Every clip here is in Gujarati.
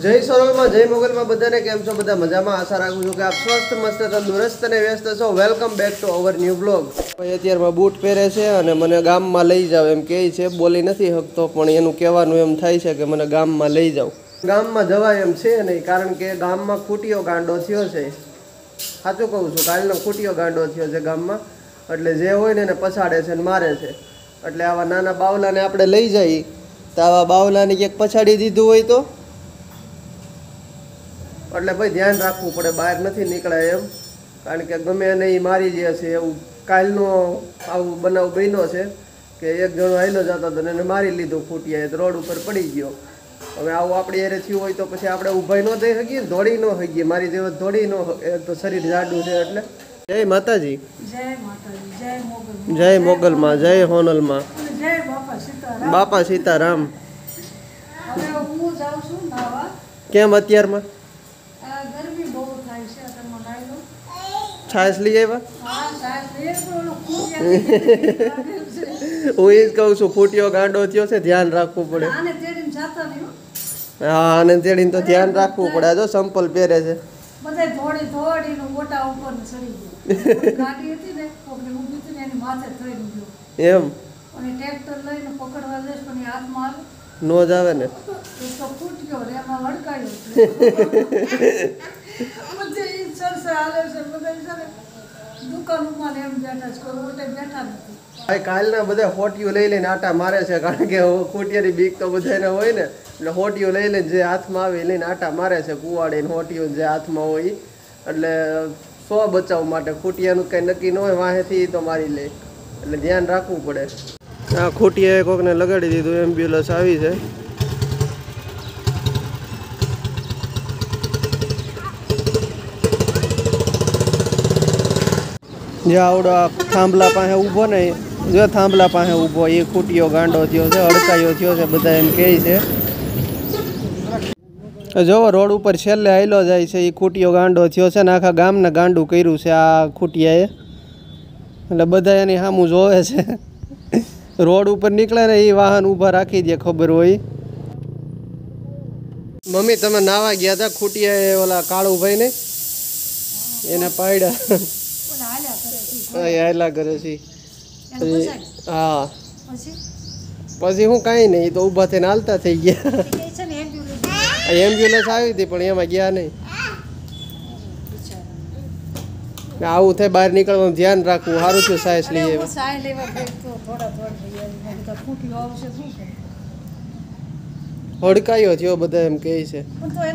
જય સોનલમાં જય મોગલમાં બધાને કેમ છો? બધા મજામાં? આશા રાખું છું કે આપ સ્વસ્થ મસ્ત તંદુરસ્ત અને વ્યસ્ત છો. Welcome back to our new blog. અત્યારમાં બૂટ પહેરે છે અને મને ગામમાં લઈ જાવ એમ કહે છે. બોલી નથી શકતો પણ એનું કહેવાનું એમ થાય છે કે મને ગામમાં લઈ જાવ. ગામમાં જવાય એમ છે નહીં, કારણ કે ગામમાં ખૂટીઓ ગાંડો થયો છે. સાચું કહું છું, કાલનો ખૂટીઓ ગાંડો થયો છે ગામમાં. એટલે જે હોય ને એને પછાડે છે ને મારે છે. એટલે આવા નાના બાવલાને આપણે લઈ જઈએ તો આવા બાવલાને ક્યાંક પછાડી દીધું હોય તો એટલે ભાઈ ધ્યાન રાખવું પડે, બહાર નથી નીકળાય એમ, કારણ કે ગમે એને એ મારી દે છે. એવું કાલનો આવું બનાવ બન્યો છે કે એક જણો હાલ્યો જતો હતો એને મારી લીધું ખૂટિયાએ, તો રોડ ઉપર પડી ગયો. હવે આવું આપણી એરે થયું હોય તો પછી આપણે ઊભાઈ ન થઈ શકીએ, દોડી ન શકીએ. મારી જેવો દોડી ન, તો શરીર જાડું છે એટલે. જય માતાજી, જય મોગલમાં, જય હોનલમાં, બાપા સીતારામ. કેમ અત્યારમાં છાશ લઈ આવ્યા? હું એ જ કહું છું, ફૂટીઓ ગાંડો થયો છે, ધ્યાન રાખવું પડે. હા, આને તેડીને તો ધ્યાન રાખવું પડે. જો સંપલ પહેરે છે. એમ નો જ આવે ને. કાલના બધા હોટીઓ લઈ લઈને આટા મારે છે, કારણ કે ખૂટિયાની બીક તો બધાને હોય ને, એટલે હોટીઓ લઈ લઈને જે હાથમાં આવે લઈને આટા મારે છે. કુવાડીને હોટીઓ જે હાથમાં હોય એટલે સો બચાવ માટે. ખૂટિયાનું કંઈ નક્કી ન હોય, વાહેથી તો મારી લે, એટલે ધ્યાન રાખવું પડે. આ ખૂટિયાએ કોકને લગાડી દીધું, એમ્બ્યુલન્સ આવી છે. જે આવડો થાંભલા પાસે ઊભો ને, જો થાંભલા પાસે ઊભો, એ ખૂટીઓ ગાંડો થયો છે, અડકાયો થયો છે, બધા એમ કહે છે. જોવો રોડ ઉપર છેલ્લે હાલ્યો જાય છે, એ ખૂટીઓ ગાંડો થયો છે ને આખા ગામને ગાંડું કર્યું છે આ ખૂટિયાએ. એટલે બધા એની સામું જોવે છે. રોડ ઉપર નીકળે ને એ વાહન ઊભા રાખી દે, ખબર હોય. મમ્મી તમે નાવા ગયા હતા, ખૂટિયાએ ઓલા કાળુભાઈ ને એને પાડ્યા. હાલ્યા કરે છે. હા, પછી હું કાંઈ નહીં, તો ઊભા થઈને હાલતા થઈ ગયા. એમ્બ્યુલન્સ આવી હતી પણ એમાં ગયા નહીં. આવું થાય બહાર નીકળવાનું ધ્યાન રાખવું. સારું થયું સાયન્સ લઈએ. હડકાયો થયો બધા એમ કહે છે.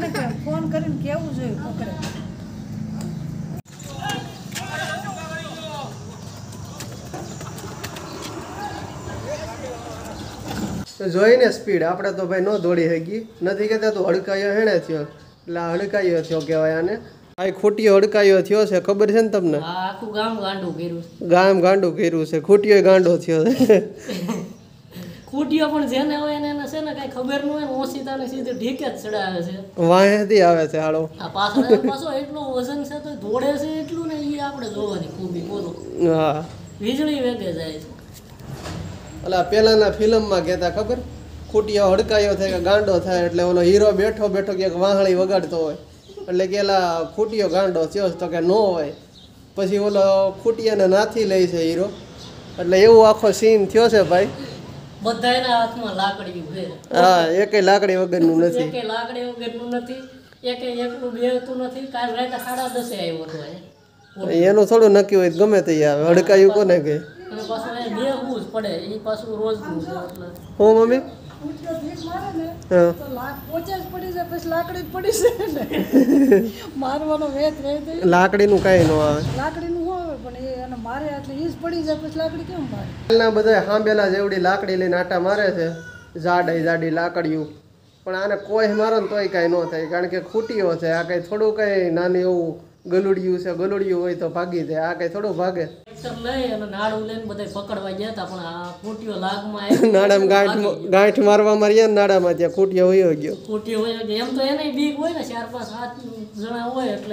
જોઈને સ્પીડ આપણે તો ભાઈ ન દોડી શકીએ. નથી કહેતા તું હડકાયો હેણે થયો, એટલે આ હડકાયો થયો કહેવાય આને. આ ખૂટીઓ હડકાયો થયો છે, ખબર છે ને તમને? આખું ગામ ગાંડું કર્યું છે. ગામ ગાંડું કર્યું છે, ખૂટીઓ ગાંડો થયો છે. ખૂટીઓ પણ જેને હોય એને છે ને કઈ ખબર ન હોય, ઓસીતાને સીધું ઢીકે જ ચડાવે છે. વાહેથી આવે છે હાળો. આ પાછો એટલો વજન છે તો દોડે છે એટલું ને, એ આપણે જોવાની ખૂબી બોલો. હા, વીજળી વેગે જાય છે. ઓલા પેલાના ફિલ્મમાં કહેતા ખબર, ખૂટીઓ હડકાયો થાય કે ગાંડો થાય, એટલે ઓલો હીરો બેઠો બેઠો ક્યાંક વાહળી વગાડતો હોય, એટલે કે એલા ખૂટીઓ ગાંડો થયો તો કે ન હોય. પછી ઓલો ખૂટિયાને નાથી લે છે હીરો, એટલે એવું આખો સીન થયો છે ભાઈ. બધા એના હાથમાં લાકડી છે. હા, એકે લાકડી વગરનું નથી. એકે લાકડી વગરનું નથી, એકે એકલું બેહતું નથી. કાલ રાતે 10:30 આવ્યો હતો. એનું થોડું નક્કી હોય, ગમે તે આવે. હડકાયું કોને કે અને પાછું બેહવું જ પડે, એ પાછું રોજનું છે. એટલે હું મમ્મી લાકડીનું કઈ ન આવે. બધા હાંભેલા જેવડી લાકડી લઈને આટા મારે છે, જાડી લાકડીયું. પણ આને કોઈ મારો ને તોય કઈ ન થાય, કારણ કે ખૂટીઓ છે. આ કઈ થોડું કઈ નાની એવું ગલુડિયું છે, ગલુડિયું હોય તો ભાગી જાય. આ કઈ થોડું ભાગે. ગાંઠ મારવા માર્યા નાડામાં, ત્યાં ખૂટીઓ વયો ગયો.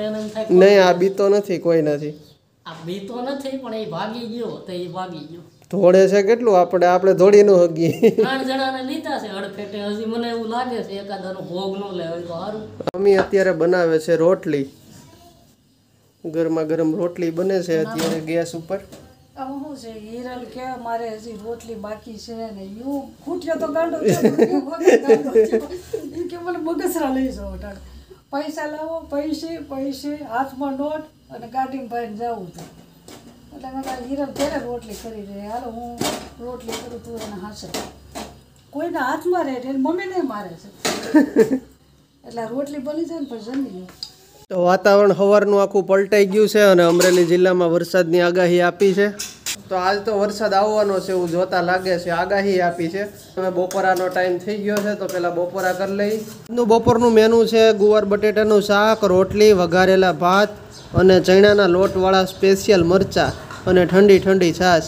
નહીં, આ બીતો નથી, કોઈ નથી. આ બીતો નથી, પણ એ ભાગી ગયો તો એ ભાગી ગયો. ધોળે છે કેટલું આપણે ધોળી નું હગી 3 જણાને લીધા છે અડફેટે. હજી મને એવું લાગે છે એકાદાનો ભોગ ન લે હોય તો સારું. મમ્મી અત્યારે બનાવે છે રોટલી. ગરમા ગરમ રોટલી બને છે અત્યારે ગેસ ઉપર. આમાં શું છે હિરલ કે મારે હજી રોટલી બાકી છે ને યુ ખૂટ્યો તો ગાંડો છે ઈ કે મને મગસરા લઈ જાઓ ટાળ પૈસા લાવો પૈસે હાથમાં નોટ અને ગાડીમાં ભાઈને જાવું હતું એટલે મેં કાલે હિરલ ઘરે રોટલી કરી દે હાલો હું રોટલી કરું તું એને હાસે કોઈના હાથમાં રહે એટલે મમ્મીને મારે છે એટલે રોટલી બની જાય ને પછી જમી લો. તો વાતાવરણ સવારનું આખું પલટાઈ ગયું છે અને અમરેલી જિલ્લામાં વરસાદની આગાહી આપી છે. તો આજ તો વરસાદ આવવાનો છે એવું જોતા લાગે છે, આગાહી આપી છે. હવે બપોરાનો ટાઈમ થઈ ગયો છે તો પહેલાં બપોરા કરી લઈ. આજનું બપોરનું મેનુ છે ગુવાર બટેટાનું શાક, રોટલી, વઘારેલા ભાત અને ચણાના લોટવાળા સ્પેશિયલ મરચાં અને ઠંડી ઠંડી છાશ.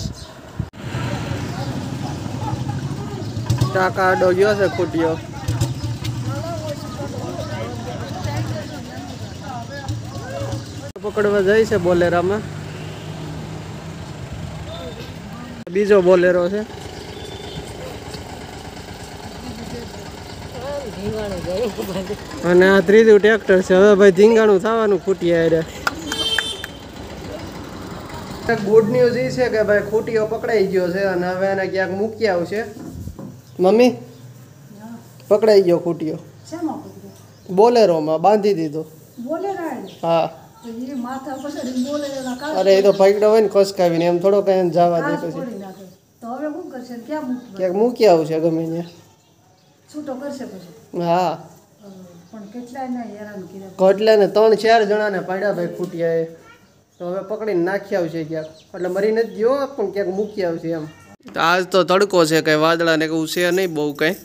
ટાકા આડો ગયો છે ખૂટ્યો. પકડવા જાય છે બોલેરામાં. બીજો બોલેરો છે. અને આ ત્રીજું ટ્રેક્ટર છે. હવે ભાઈ ધીંગાણું થવાનું ખૂટિયા રે. ગુડ ન્યૂઝ એ છે કે ભાઈ ખૂટીઓ પકડાઈ ગયો છે અને હવે એને ક્યાંક મૂકી આવશે. મમ્મી પકડાઈ ગયો ખૂટીઓ. શેમાં પકડ્યો? બોલેરોમાં બાંધી દીધો. બોલે રાય હા તો એ માથા પર બોલે એના અરે એ તો પકડ્યો હોય ને ખસકાવીને એમ થોડો કઈ જવા દે પછી ફોડી નાખે તો હવે શું કરશે ને ક્યાં મૂકવા ક્યાંક મૂકી આવશે ગમે ત્યાં. છૂટો કરશે પછી હા પણ કેટલાય ને હેરાન કર્યા એટલે ને 3-4 જણાને પાડ્યા ભાઈ ખૂટ્યા એ. તો હવે પકડીને નાખી આવશે ક્યાંક. એટલે મરી નથી ગયો પણ ક્યાંક મૂકી આવશે એમ. તો આજ તો તડકો છે, કંઈ વાદળા ને એવું છે નહીં બહુ કંઈ.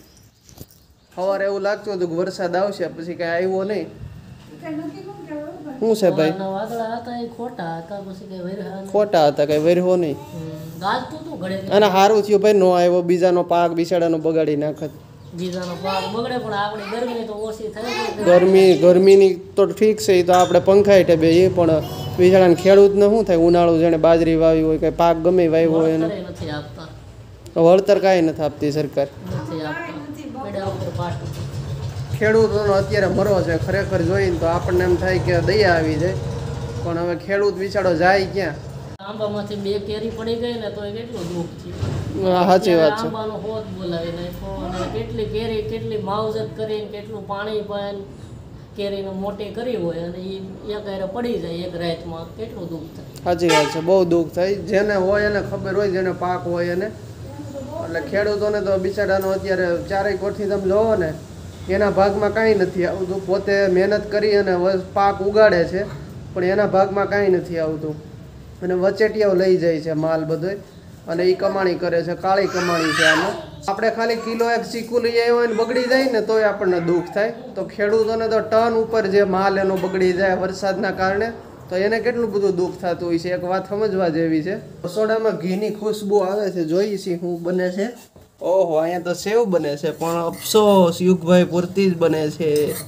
સવારે એવું લાગતું હતું કે વરસાદ આવશે પછી કંઈ આવ્યો નહીં. કઈ નક્કી કોણ કહેવાય શું છે ભાઈ? સવારના વાદળા હતા એ ખોટા હતા, પછી કઈ વરહા નહીં. ખોટા હતા, કંઈ વર્યો નહીં. ગાજતું હતું ઘડે. અને સારું થયું ભાઈ નો આવ્યો, બીજાનો પાક બિચારાનો બગાડી નાખત. બીજાનો પાક બગડે પણ આપણી ગરમી તો ઓછી થઈ ગઈ. ગરમીની તો ઠીક છે, એ તો આપણે પંખા હેઠે બે એ પણ બિચારાને ખેડૂતને શું થાય? ઉનાળું જેણે બાજરી વાવી હોય કંઈ પાક ગમે વાવ્યો હોય એને વળતરે નથી આપતા. વળતર કાંઈ નથી આપતી સરકાર. નથી આપતા. પેડા ઉપર પાટું. ખેડૂતોનો અત્યારે મરો છે ખરેખર જોઈને તો આપણને એમ થાય કે દયા આવી જાય, પણ હવે ખેડૂત બિચારો જાય ક્યાં? આંબામાંથી 2 કેરી પડી ગઈ ને તો એ કેટલું દુઃખ થયું. હા, સાચી વાત છે. આંબાનો હોત બોલાવી નાખ્યો અને કેટલી કેરી કેટલી માવજત કરીને કેટલું પાણી પાઈને કેરીને મોટી કરી હોય અને એ એક હારે પડી જાય એક રાતમાં, કેટલું દુઃખ થાય. સાચી વાત છે, બહુ દુઃખ થાય. જેને હોય એને ખબર હોય, જેને પાક હોય એને. એટલે ખેડૂતોને તો બિચારાનો અત્યારે ચારેય કોરથી તમે જોવો ને એના ભાગમાં કાંઈ નથી આવતું. પોતે મહેનત કરી અને પાક ઉગાડે છે પણ એના ભાગમાં કાંઈ નથી આવતું અને વચેટિયાઓ લઈ જાય છે માલ બધો અને એ કમાણી કરે છે, કાળી કમાણી છે આમાં. આપણે ખાલી કિલો એક ચીકુ લઈ આવ્યો હોય ને બગડી જાય ને તોય આપણને દુઃખ થાય. તો ખેડૂતોને તો ટન ઉપર જે માલ એનો બગડી જાય વરસાદના કારણે તો એને કેટલું બધું દુઃખ થતું હોય છે. એક વાત સમજવા જેવી છે. રસોડામાં ઘીની ખુશ્બુ આવે છે, જોઈએ છીએ શું બને છે. ઓહો, અહીંયા તો સેવ બને છે પણ અફસોસ યુગભાઈ પૂરતી જ બને છે,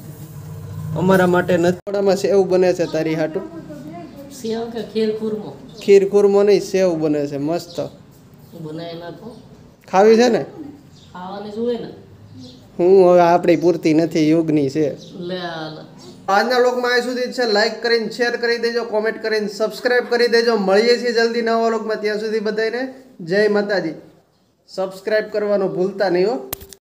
અમારા માટે નથી. રસોડામાં સેવ બને છે તારી હાટું. સેવ કે ખીર ખુરમો ખીર ખુરમો નહીં, સેવ બને છે મસ્ત. બનાવી નાખો. ખાવી છે ને? ખાવાની જોઈએ ને. હું હવે આપણી પૂરતી નથી, યુગની છે. લે હાલ. આજના લોકમાં આ સુધી જ છે. લાઈક કરીને શેર કરી દેજો, કોમેન્ટ કરીને સબસ્ક્રાઇબ કરી દેજો. મળીએ છીએ જલ્દી નવા લોકમાં. ત્યાં સુધી બધાને જય માતાજી. સબસ્ક્રાઇબ કરવાનું ભૂલતા નહીં હો.